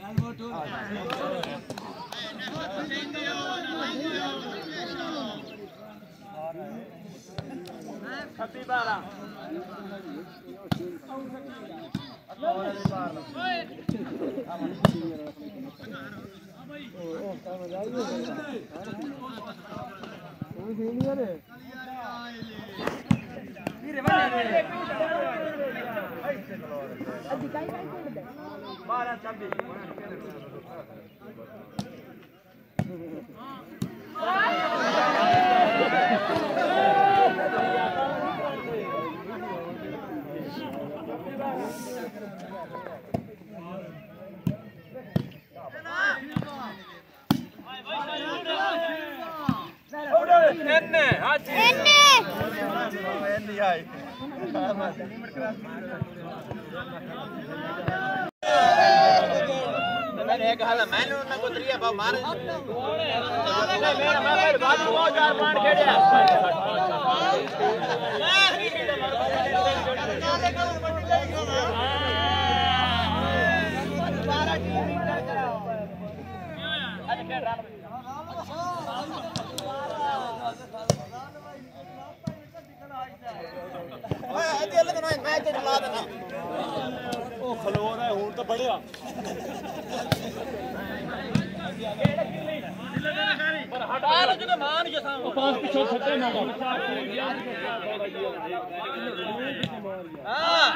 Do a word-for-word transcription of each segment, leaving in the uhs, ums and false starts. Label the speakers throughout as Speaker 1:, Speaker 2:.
Speaker 1: छत्ती बारह बारह छब्बीस एन्ने हाजी एन्ने एन्ने आई मैंने एक हाल मैंने उन्हें को त्रिया भाव मार नहीं मेरा मैं फिर बात बहुत चार पांच खेड़िया खलोर है हूं तो बढ़िया पर हटा लो जो मान के सामने पांच पीछे छटे ना हां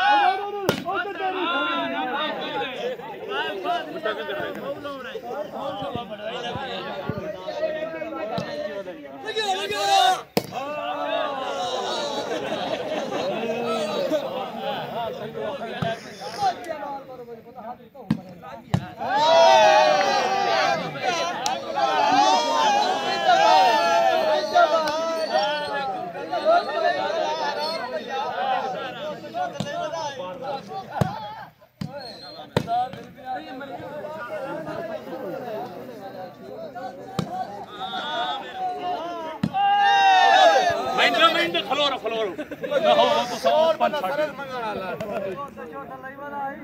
Speaker 1: मैंने मैंने खलोरो खलोरो ना हो तो सब पंच सरल मंगला ला छोटा लई वाला आई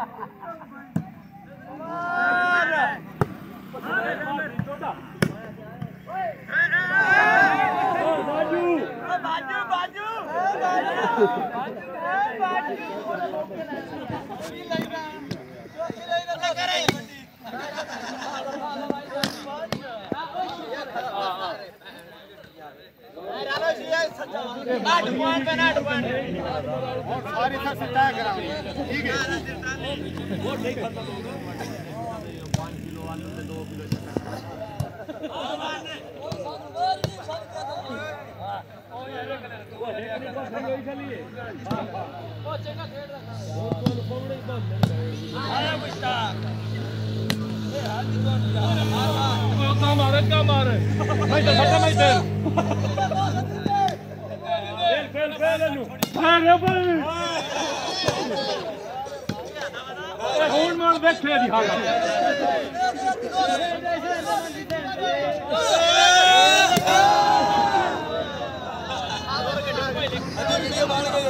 Speaker 1: छोटा बाजू बाजू बाजू बाजू बाजू की लई रहा की लई रहा करे आठ पॉइंट पे आठ पॉइंट और सारी तक सिटा करानी ठीक है वो नहीं खत्म होगा पाँच किलो वाले से दो किलो ओ यार वो देखने को यही चलिए वो चेका खेल रहा वो तो फोड़े बंद आया बेटा ए हाथी को वो काम मारे काम मारे मैं तो सट्टा मैं तेल फेल फेल नु अरे भाई ए होन मार बैठे दी हाल वीडियो बन गई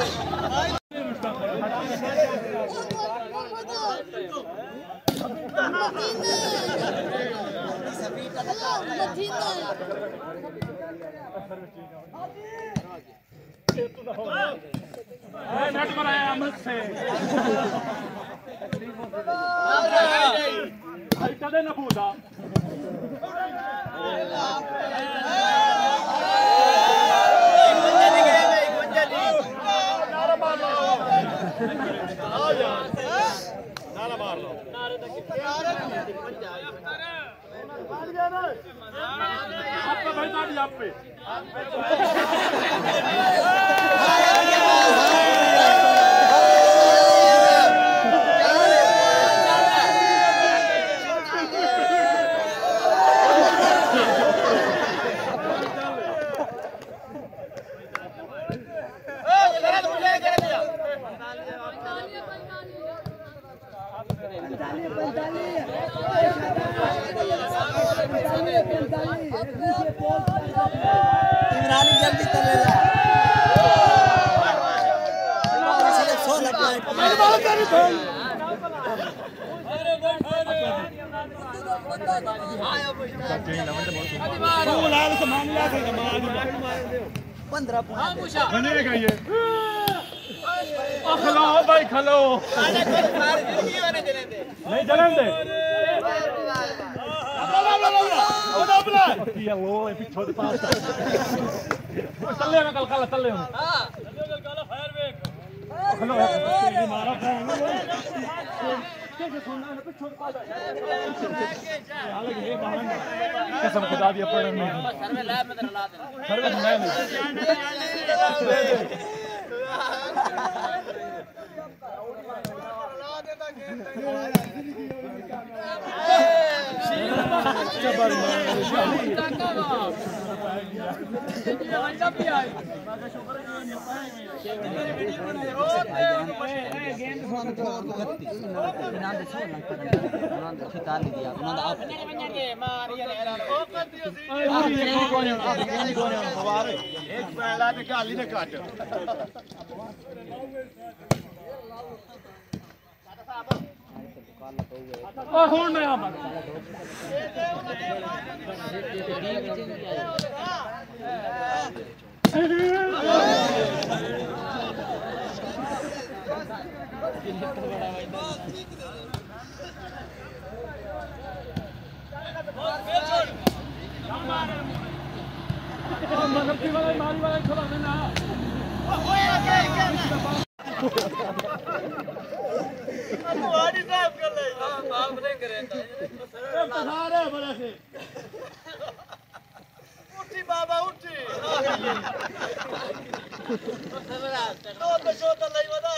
Speaker 1: नेट पर आया अमृत से कदे न पूछा नारा मार लो आपका भाई मारी आप पे इमरानी जल्दी कर ले रहा है
Speaker 2: पंद्रह
Speaker 1: खलो भाई खलो नहीं चलन दे ये लो ये पिछो दे पास चले ना कल कल चले हम हां चले कल कल फायर बैक खलो ये मारा कैसे सुनना है पिछो दे पास हाल ये बहान कसम खुदा दी पढ़ में सर्वे लैब में ला दे सर्वे मैं ਹੁਣ ਮੈਂ ਆ मारी वाला खड़ा ना वाड़ी साहब कर ले हां बाप नहीं करे सारे बड़े से उठी बाबा उठी तो तो शो तो लई वदा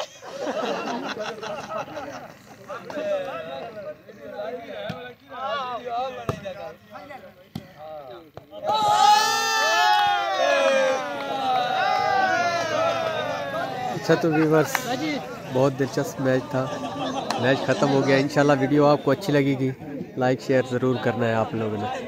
Speaker 3: अच्छा तो व्यूअर्स बहुत दिलचस्प मैच था। मैच ख़त्म हो गया। इंशाल्लाह वीडियो आपको अच्छी लगेगी, लाइक शेयर ज़रूर करना है आप लोगों ने।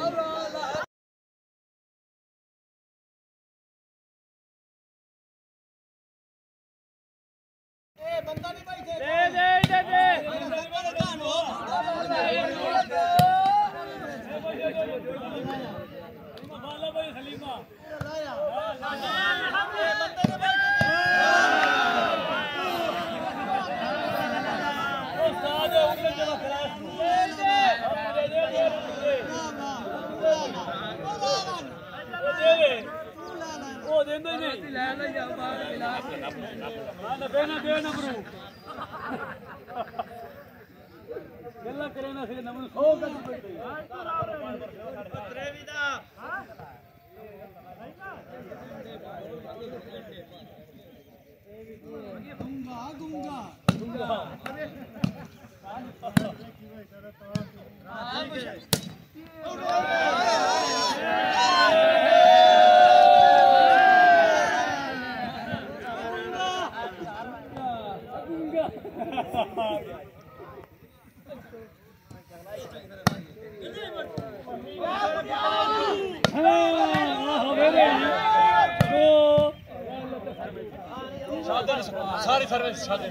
Speaker 1: सारी सर्विस सादे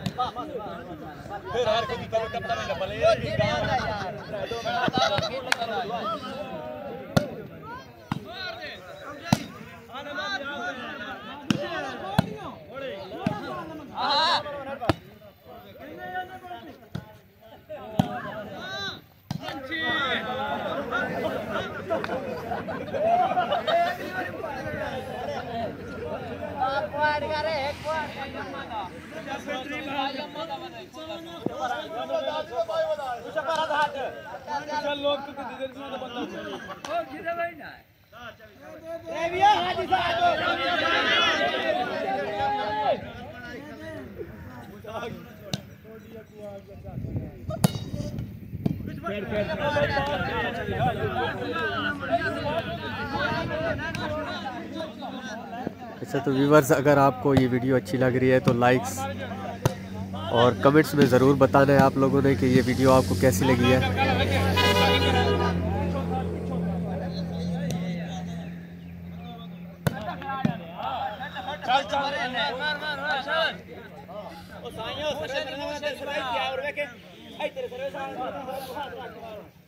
Speaker 1: फिर हर कोई कल कप्तान ने डबल यार
Speaker 3: अच्छा तो व्यूवर्स, अगर आपको ये वीडियो अच्छी लग रही है तो लाइक्स और कमेंट्स में ज़रूर बताना है आप लोगों ने कि ये वीडियो आपको कैसी लगी है।
Speaker 1: चल चल